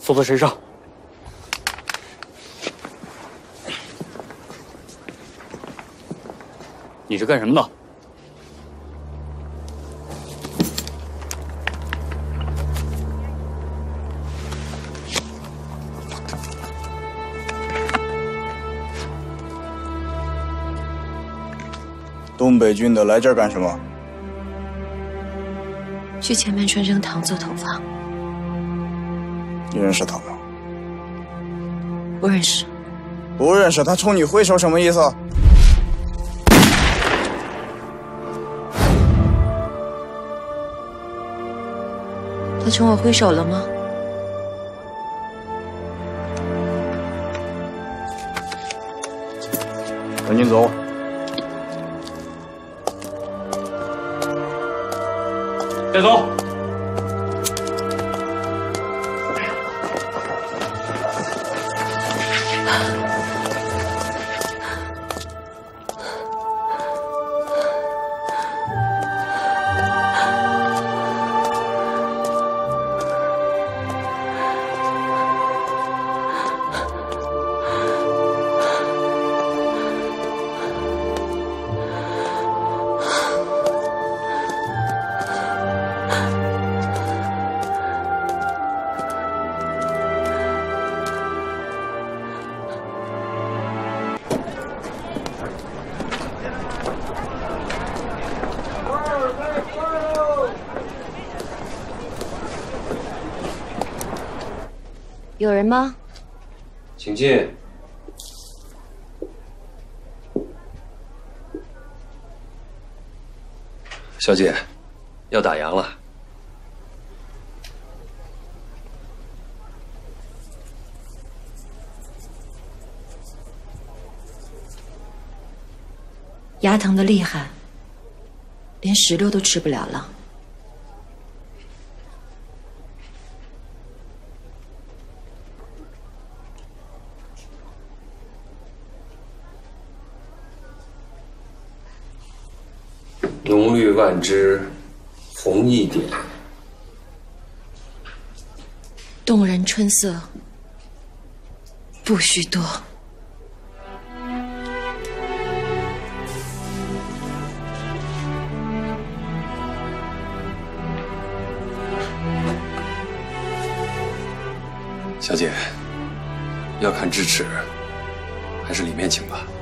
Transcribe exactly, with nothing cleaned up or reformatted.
锁在身上。你是干什么的？ 东北军的来这儿干什么？ 去前面春生堂做头发。 你认识他吗？ 不认识。 不认识他冲你挥手什么意思？ 他冲我挥手了吗？ 赶紧走。 带走。 有人吗？ 请进。小姐，要打烊了。 牙疼的厉害，连石榴都吃不了了。 浓绿万枝，红一点。 动人春色，不许多。 小姐，要看智齿，还是里面请吧。